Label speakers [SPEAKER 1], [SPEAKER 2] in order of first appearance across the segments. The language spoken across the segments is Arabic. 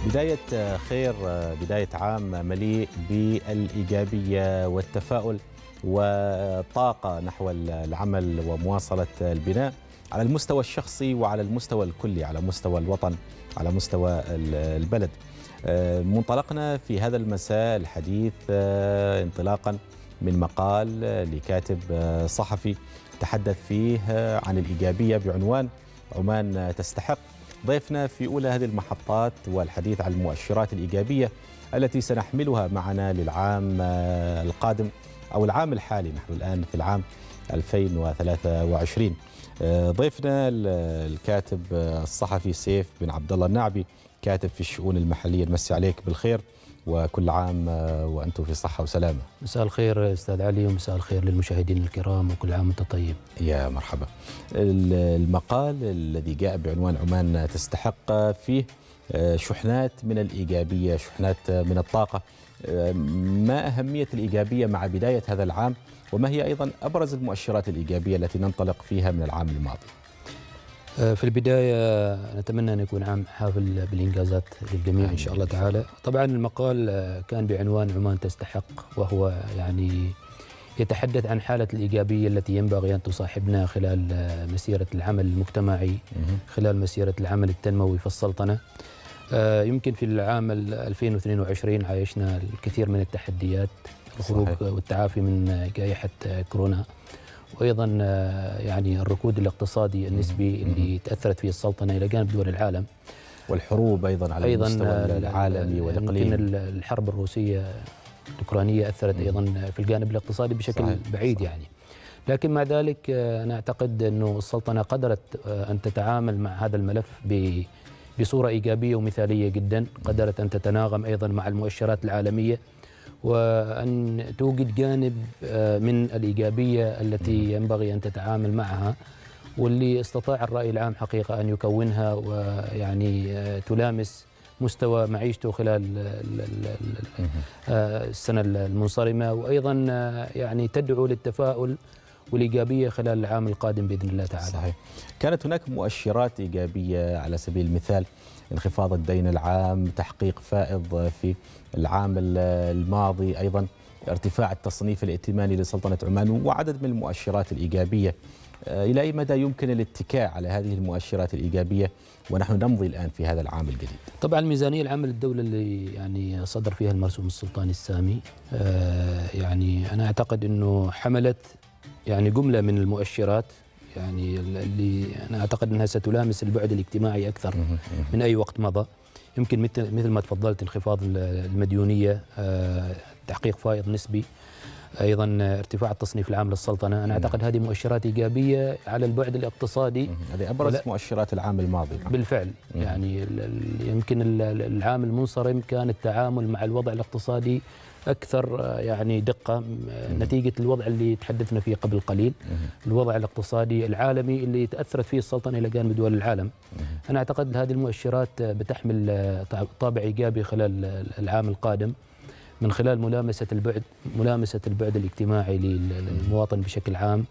[SPEAKER 1] بداية خير، بداية عام مليء بالإيجابية والتفاؤل والطاقة نحو العمل ومواصلة البناء على المستوى الشخصي وعلى المستوى الكلي، على مستوى الوطن، على مستوى البلد. منطلقنا في هذا المساء الحديث انطلاقا من مقال لكاتب صحفي تحدث فيه عن الإيجابية بعنوان عمان تستحق. ضيفنا في أولى هذه المحطات والحديث عن المؤشرات الإيجابية التي سنحملها معنا للعام القادم أو العام الحالي. نحن الآن في العام 2023. ضيفنا الكاتب الصحفي سيف بن عبد الله النعبي، كاتب في الشؤون المحلية. نمسي عليك بالخير وكل عام وأنتم في صحة وسلامة.
[SPEAKER 2] مساء الخير أستاذ علي، ومساء الخير للمشاهدين الكرام، وكل عام وأنت طيب.
[SPEAKER 1] يا مرحبا. المقال الذي جاء بعنوان عمان تستحق فيه شحنات من الإيجابية، شحنات من الطاقة. ما أهمية الإيجابية مع بداية هذا العام، وما هي أيضا أبرز المؤشرات الإيجابية التي ننطلق فيها من العام الماضي؟
[SPEAKER 2] في البداية نتمنى أن يكون عام حافل بالإنجازات للجميع إن شاء الله تعالى. طبعا المقال كان بعنوان عمان تستحق، وهو يعني يتحدث عن حالة الإيجابية التي ينبغي أن تصاحبنا خلال مسيرة العمل المجتمعي، خلال مسيرة العمل التنموي في السلطنة. يمكن في العام 2022 عايشنا الكثير من التحديات، الخروج والتعافي من جائحة كورونا، وأيضا يعني الركود الاقتصادي النسبي اللي تأثرت فيه السلطنة إلى جانب دول العالم،
[SPEAKER 1] والحروب أيضا على المستوى العالمي والإقليمي.
[SPEAKER 2] يمكن الحرب الروسية الأوكرانية أثرت أيضا في الجانب الاقتصادي بشكل بعيد يعني. لكن مع ذلك أنا أعتقد أنه السلطنة قدرت أن تتعامل مع هذا الملف بصورة إيجابية ومثالية جدا، قدرت أن تتناغم أيضا مع المؤشرات العالمية، وأن توجد جانب من الإيجابية التي ينبغي أن تتعامل معها، واللي استطاع الرأي العام حقيقة أن يكونها ويعني تلامس مستوى معيشته خلال السنة المنصرمة، وأيضا يعني تدعو للتفاؤل والإيجابية خلال العام القادم بإذن الله تعالى.
[SPEAKER 1] صحيح. كانت هناك مؤشرات إيجابية على سبيل المثال انخفاض الدين العام، تحقيق فائض في العام الماضي، أيضا ارتفاع التصنيف الائتماني لسلطنة عمان، وعدد من المؤشرات الإيجابية. إلى أي مدى يمكن الاتكاء على هذه المؤشرات الإيجابية ونحن نمضي الآن في هذا العام الجديد؟
[SPEAKER 2] طبعا الميزانية العامة للدولة اللي يعني صدر فيها المرسوم السلطاني السامي، يعني أنا أعتقد أنه حملت يعني جملة من المؤشرات يعني اللي أنا أعتقد أنها ستلامس البعد الاجتماعي أكثر من أي وقت مضى. يمكن مثل ما تفضلت انخفاض المديونية، تحقيق فائض نسبي، أيضا ارتفاع التصنيف العام للسلطنة. أنا أعتقد هذه مؤشرات إيجابية على البعد الاقتصادي.
[SPEAKER 1] هذه أبرز مؤشرات العام الماضي
[SPEAKER 2] بالفعل. يعني يمكن العام المنصرم كان التعامل مع الوضع الاقتصادي أكثر يعني دقة، نتيجة الوضع اللي تحدثنا فيه قبل قليل، الوضع الاقتصادي العالمي اللي تأثرت فيه السلطنة إلى جانب دول العالم. أنا أعتقد هذه المؤشرات بتحمل طابع إيجابي خلال العام القادم، من خلال ملامسة البعد الاجتماعي للمواطن بشكل عام،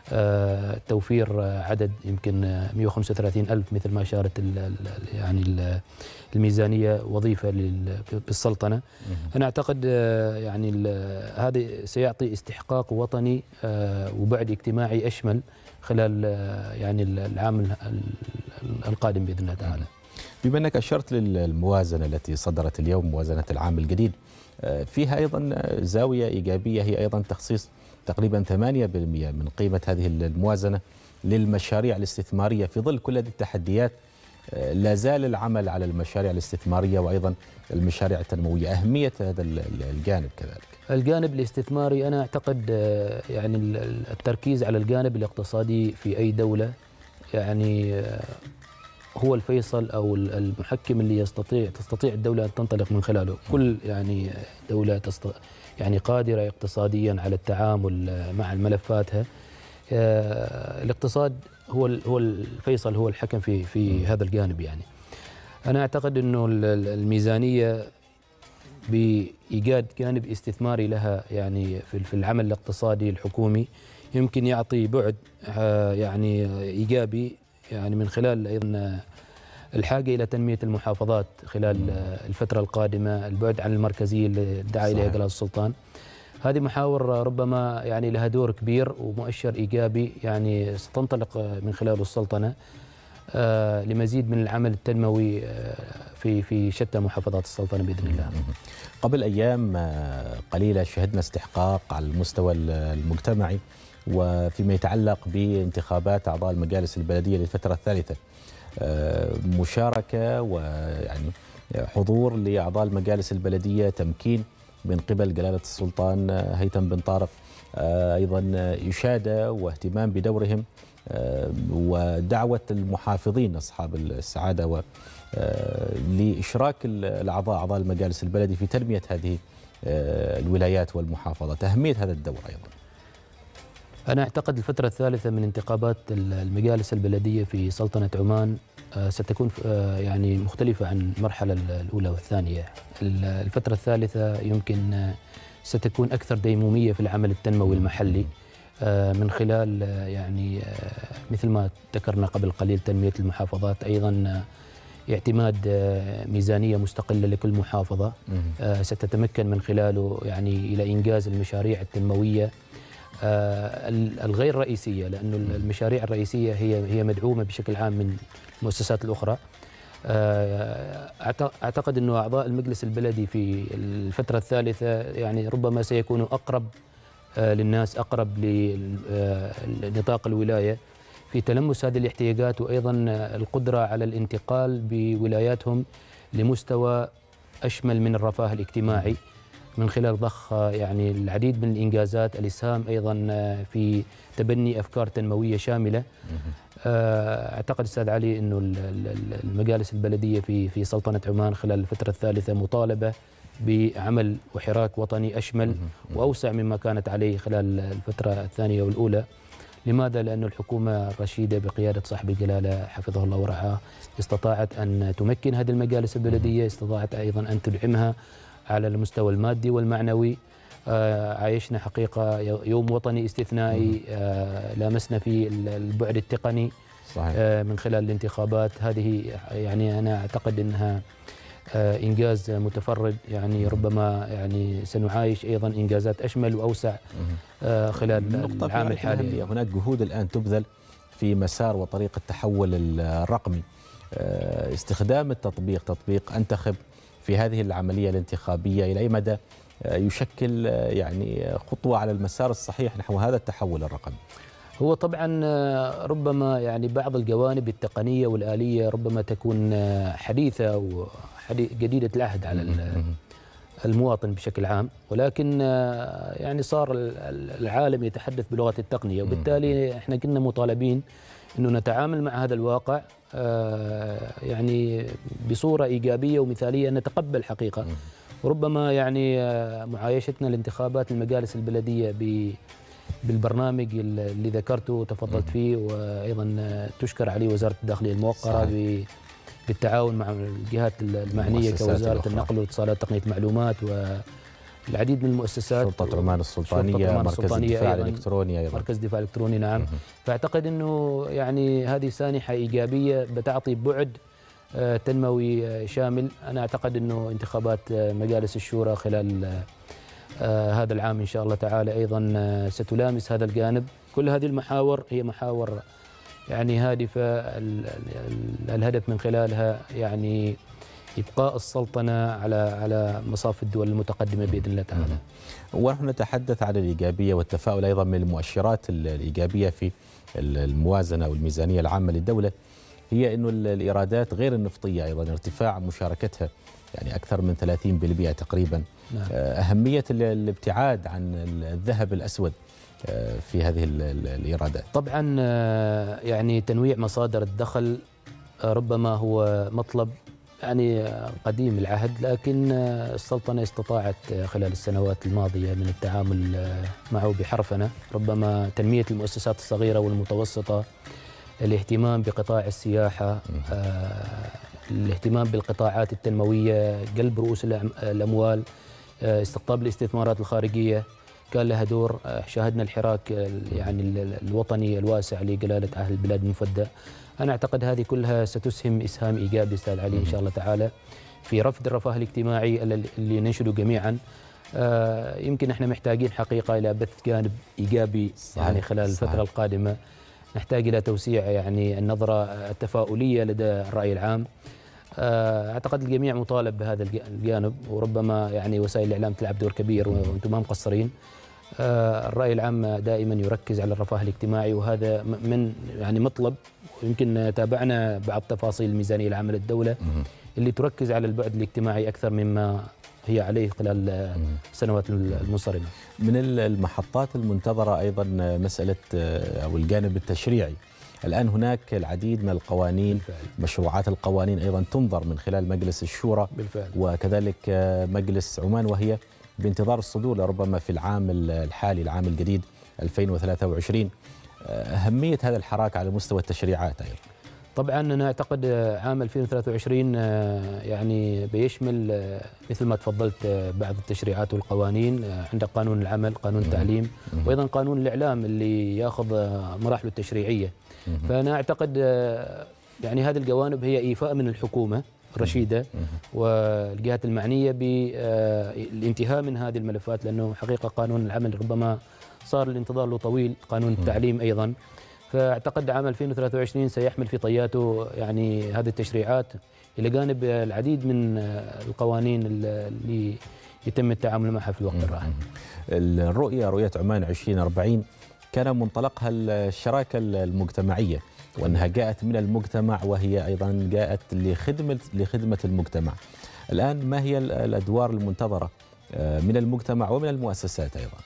[SPEAKER 2] توفير عدد يمكن 135 ألف مثل ما أشارت يعني الميزانية وظيفة بالسلطنة. أنا أعتقد يعني هذا سيعطي استحقاق وطني وبعد اجتماعي أشمل خلال يعني العام القادم بإذن الله تعالى.
[SPEAKER 1] بما أنك أشرت للموازنة التي صدرت اليوم، موازنة العام الجديد، فيها أيضا زاوية إيجابية، هي أيضا تخصيص تقريبا 8% من قيمة هذه الموازنة للمشاريع الاستثمارية. في ظل كل هذه التحديات لا زال العمل على المشاريع الاستثمارية وأيضا المشاريع التنموية. أهمية هذا الجانب كذلك؟
[SPEAKER 2] الجانب الاستثماري أنا أعتقد يعني التركيز على الجانب الاقتصادي في أي دولة يعني هو الفيصل أو المحكم اللي تستطيع الدولة أن تنطلق من خلاله. كل يعني دولة يعني قادرة اقتصاديا على التعامل مع ملفاتها. الاقتصاد هو الفيصل، هو الحكم في هذا الجانب. يعني أنا أعتقد أنه الميزانية بإيجاد جانب استثماري لها يعني في العمل الاقتصادي الحكومي يمكن يعطي بعد يعني إيجابي، يعني من خلال أيضا الحاجة إلى تنمية المحافظات خلال الفترة القادمة، البعد عن المركزية اللي دعا إليها جلالة السلطان. هذه محاور ربما يعني لها دور كبير ومؤشر إيجابي يعني ستنطلق من خلاله السلطنة لمزيد من العمل التنموي في شتى محافظات السلطنة بإذن الله.
[SPEAKER 1] قبل أيام قليلة شهدنا استحقاق على المستوى المجتمعي وفيما يتعلق بانتخابات أعضاء المجالس البلدية للفترة الثالثة، مشاركة ويعني حضور لأعضاء المجالس البلدية، تمكين من قبل جلالة السلطان هيثم بن طارق، أيضا إشادة واهتمام بدورهم، ودعوة المحافظين أصحاب السعادة لإشراك أعضاء المجالس البلدي في تنمية هذه الولايات والمحافظات. أهمية هذا الدور أيضا.
[SPEAKER 2] أنا أعتقد الفترة الثالثة من انتخابات المجالس البلدية في سلطنة عمان ستكون يعني مختلفة عن المرحلة الأولى والثانية. الفترة الثالثة يمكن ستكون أكثر ديمومية في العمل التنموي المحلي من خلال يعني مثل ما ذكرنا قبل قليل تنمية المحافظات، أيضا اعتماد ميزانية مستقلة لكل محافظة ستتمكن من خلاله يعني إلى إنجاز المشاريع التنموية الغير رئيسية، لأن المشاريع الرئيسية هي مدعومة بشكل عام من المؤسسات الأخرى. أعتقد أنه أعضاء المجلس البلدي في الفترة الثالثة يعني ربما سيكونوا أقرب للناس، أقرب لنطاق الولاية في تلمس هذه الاحتياجات، وأيضا القدرة على الانتقال بولاياتهم لمستوى أشمل من الرفاه الاجتماعي من خلال ضخ يعني العديد من الإنجازات، الإسهام أيضا في تبني أفكار تنموية شاملة. أعتقد أستاذ علي أنه المجالس البلدية في سلطنة عمان خلال الفترة الثالثة مطالبة بعمل وحراك وطني أشمل وأوسع مما كانت عليه خلال الفترة الثانية والأولى. لماذا؟ لأن الحكومة الرشيدة بقيادة صاحب الجلالة حفظه الله ورعاه استطاعت أن تمكن هذه المجالس البلدية، استطاعت أيضا أن تدعمها على المستوى المادي والمعنوي. عايشنا حقيقة يوم وطني استثنائي، لامسنا فيه البعد التقني صحيح. من خلال الانتخابات هذه، يعني أنا أعتقد أنها إنجاز متفرد، يعني ربما يعني سنعايش أيضا إنجازات أشمل وأوسع خلال العام الحالي.
[SPEAKER 1] هناك جهود الآن تبذل في مسار وطريق التحول الرقمي، استخدام تطبيق أنتخب في هذه العملية الانتخابية إلى أي مدى يشكل يعني خطوة على المسار الصحيح نحو هذا التحول الرقمي؟
[SPEAKER 2] هو طبعا ربما يعني بعض الجوانب التقنية والآلية ربما تكون حديثة أو جديدة العهد على المواطن بشكل عام، ولكن يعني صار العالم يتحدث بلغة التقنية، وبالتالي احنا كنا مطالبين انه نتعامل مع هذا الواقع يعني بصورة إيجابية ومثالية، نتقبل حقيقة. وربما يعني معايشتنا لانتخابات المجالس البلدية بالبرنامج اللي ذكرته وتفضلت فيه، وأيضا تشكر عليه وزارة الداخلية الموقرة بالتعاون مع الجهات المعنية كوزارة النقل والاتصالات وتقنية المعلومات والعديد من المؤسسات،
[SPEAKER 1] سلطة عمان السلطانية، مركز الدفاع الإلكتروني أيضا.
[SPEAKER 2] مركز الدفاع الإلكتروني نعم. فأعتقد أنه يعني هذه سانحة إيجابية بتعطي بعد تنموي شامل. أنا أعتقد أنه انتخابات مجالس الشورى خلال هذا العام إن شاء الله تعالى أيضا ستلامس هذا الجانب. كل هذه المحاور هي محاور يعني هادفة، الهدف من خلالها يعني إبقاء السلطنة على مصاف الدول المتقدمة بإذن الله تعالى.
[SPEAKER 1] ونحن نتحدث عن الإيجابية والتفاؤل، أيضا من المؤشرات الإيجابية في الموازنة والميزانية العامة للدولة هي أنه الإيرادات غير النفطية أيضا ارتفاع مشاركتها يعني أكثر من 30% تقريبا. نعم. أهمية الابتعاد عن الذهب الأسود في هذه الإيرادات.
[SPEAKER 2] طبعا يعني تنويع مصادر الدخل ربما هو مطلب يعني قديم العهد، لكن السلطنة استطاعت خلال السنوات الماضية من التعامل معه بحرفنة. ربما تنمية المؤسسات الصغيرة والمتوسطة، الاهتمام بقطاع السياحة، الاهتمام بالقطاعات التنموية، قلب رؤوس الأموال، استقطاب الاستثمارات الخارجية كان لها دور. شاهدنا الحراك يعني الوطني الواسع لجلالة أهل البلاد المفدى. أنا أعتقد هذه كلها ستسهم إسهام إيجابي أستاذ علي إن شاء الله تعالى في رفض الرفاه الاجتماعي اللي ننشده جميعا. يمكن احنا محتاجين حقيقة إلى بث جانب إيجابي يعني خلال الفترة القادمة. نحتاج إلى توسيع يعني النظرة التفاؤلية لدى الرأي العام. أعتقد الجميع مطالب بهذا الجانب، وربما يعني وسائل الإعلام تلعب دور كبير وأنتم ما مقصرين. الرأي العام دائما يركز على الرفاه الاجتماعي، وهذا من يعني مطلب. يمكن تابعنا بعض تفاصيل الميزانية العامة للدولة اللي تركز على البعد الاجتماعي أكثر مما هي عليه خلال السنوات المنصرمة.
[SPEAKER 1] من المحطات المنتظرة أيضا مسألة أو الجانب التشريعي. الآن هناك العديد من القوانين بالفعل. مشروعات القوانين أيضا تنظر من خلال مجلس الشورى بالفعل. وكذلك مجلس عمان، وهي بانتظار الصدور ربما في العام الحالي العام الجديد 2023. أهمية هذا الحراك على مستوى التشريعات أيضا.
[SPEAKER 2] طبعا أنا أعتقد عام 2023 يعني بيشمل مثل ما تفضلت بعض التشريعات والقوانين. عندك قانون العمل، قانون التعليم، وأيضا قانون الإعلام اللي يأخذ مراحله التشريعية. فأنا أعتقد يعني هذه الجوانب هي إيفاء من الحكومة الرشيدة والجهات المعنية بالانتهاء من هذه الملفات، لأنه حقيقة قانون العمل ربما صار الانتظار له طويل، قانون التعليم أيضا. فأعتقد عام 2023 سيحمل في طياته يعني هذه التشريعات إلى جانب العديد من القوانين اللي يتم التعامل معها في الوقت الراهن.
[SPEAKER 1] رؤية عمان 2040 كان منطلقها الشراكة المجتمعية، وأنها جاءت من المجتمع وهي أيضا جاءت لخدمة المجتمع. الآن ما هي الأدوار المنتظرة من المجتمع ومن المؤسسات أيضا؟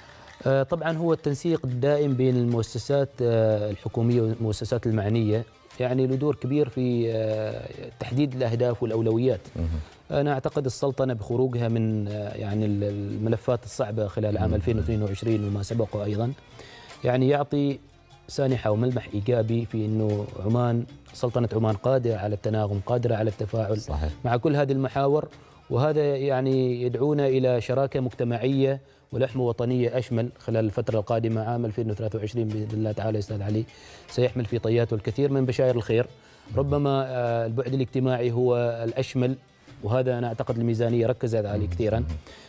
[SPEAKER 2] طبعا هو التنسيق الدائم بين المؤسسات الحكومية والمؤسسات المعنية، يعني له دور كبير في تحديد الأهداف والأولويات. أنا أعتقد السلطنة بخروجها من يعني الملفات الصعبة خلال عام 2022 وما سبقه أيضا يعني يعطي سانحة وملمح إيجابي في أنه سلطنة عمان قادرة على التناغم، قادرة على التفاعل صحيح. مع كل هذه المحاور، وهذا يعني يدعونا إلى شراكة مجتمعية ولحمة وطنية أشمل خلال الفترة القادمة. عام 2023 بإذن الله تعالى أستاذ علي سيحمل في طياته الكثير من بشائر الخير. ربما البعد الاجتماعي هو الأشمل، وهذا أنا أعتقد الميزانية ركزت عليه كثيرا.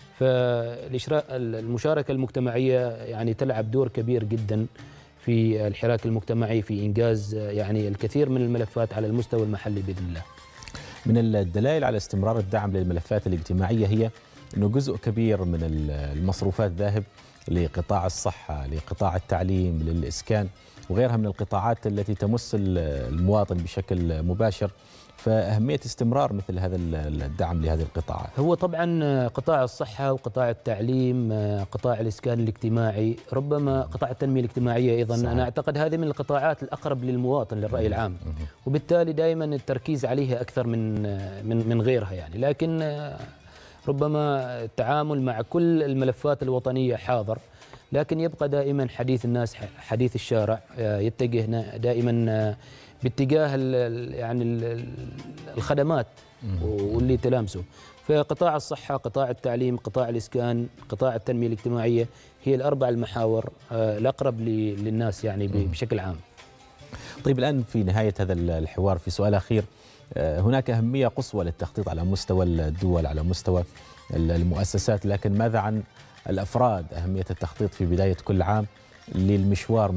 [SPEAKER 2] فالمشاركة المجتمعية يعني تلعب دور كبير جدا في الحراك المجتمعي في إنجاز يعني الكثير من الملفات على المستوى المحلي بإذن الله.
[SPEAKER 1] من الدلائل على استمرار الدعم للملفات الاجتماعية هي أنه جزء كبير من المصروفات ذاهب لقطاع الصحة، لقطاع التعليم، للإسكان وغيرها من القطاعات التي تمس المواطن بشكل مباشر. فأهمية استمرار مثل هذا الدعم لهذه القطاعات.
[SPEAKER 2] هو طبعا قطاع الصحة وقطاع التعليم، قطاع الإسكان الاجتماعي، ربما قطاع التنمية الاجتماعية أيضا صحيح. أنا أعتقد هذه من القطاعات الأقرب للمواطن للرأي العام، وبالتالي دائما التركيز عليها أكثر من غيرها يعني. لكن ربما التعامل مع كل الملفات الوطنية حاضر، لكن يبقى دائما حديث الناس، حديث الشارع يتجه دائما باتجاه يعني الخدمات واللي تلامسه. فقطاع الصحة، قطاع التعليم، قطاع الإسكان، قطاع التنمية الاجتماعية هي الأربع المحاور الأقرب للناس يعني بشكل عام.
[SPEAKER 1] طيب الآن في نهاية هذا الحوار في سؤال أخير، هناك أهمية قصوى للتخطيط على مستوى الدول، على مستوى المؤسسات، لكن ماذا عن الأفراد؟ أهمية التخطيط في بداية كل عام مشوار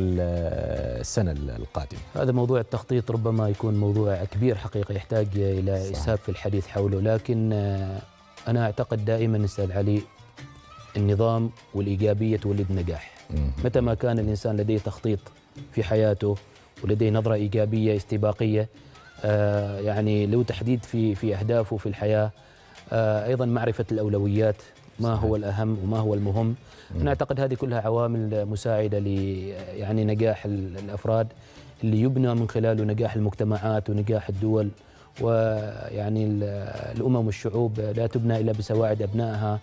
[SPEAKER 1] السنة القادمة.
[SPEAKER 2] هذا موضوع التخطيط ربما يكون موضوع كبير حقيقة، يحتاج إلى إسهاب في الحديث حوله. لكن أنا أعتقد دائما أستاذ علي النظام والإيجابية تولد النجاح. متى ما كان الإنسان لديه تخطيط في حياته ولديه نظرة إيجابية استباقية، يعني له تحديد في أهدافه في الحياة، أيضا معرفة الأولويات، ما هو الأهم وما هو المهم. أنا أعتقد هذه كلها عوامل مساعدة يعني نجاح الأفراد اللي يبنى من خلاله نجاح المجتمعات ونجاح الدول. ويعني الأمم والشعوب لا تبنى إلا بسواعد أبنائها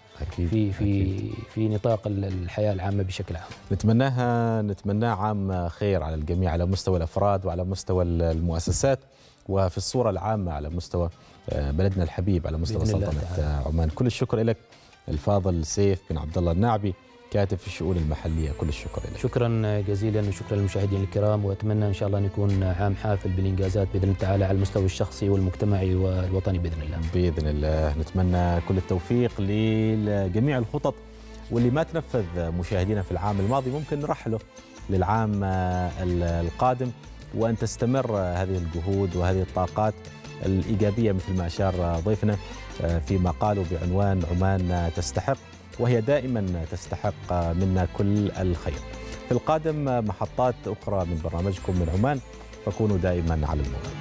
[SPEAKER 2] في نطاق الحياة العامة بشكل عام.
[SPEAKER 1] نتمناه عام خير على الجميع، على مستوى الأفراد وعلى مستوى المؤسسات وفي الصورة العامة على مستوى بلدنا الحبيب، على مستوى سلطنة عمان. كل الشكر لك الفاضل سيف بن عبد الله الناعبي، كاتب في الشؤون المحلية. كل الشكر لك.
[SPEAKER 2] شكرا جزيلا وشكرا للمشاهدين الكرام، وأتمنى إن شاء الله أن يكون عام حافل بالإنجازات بإذن الله تعالى على المستوى الشخصي والمجتمعي والوطني بإذن الله.
[SPEAKER 1] بإذن الله نتمنى كل التوفيق لجميع الخطط، واللي ما تنفذ مشاهدينا في العام الماضي ممكن نرحله للعام القادم، وأن تستمر هذه الجهود وهذه الطاقات الإيجابية مثل ما أشار ضيفنا في مقاله بعنوان عمان تستحق، وهي دائما تستحق منا كل الخير. في القادم محطات أخرى من برنامجكم من عمان، فكونوا دائما على الموعد.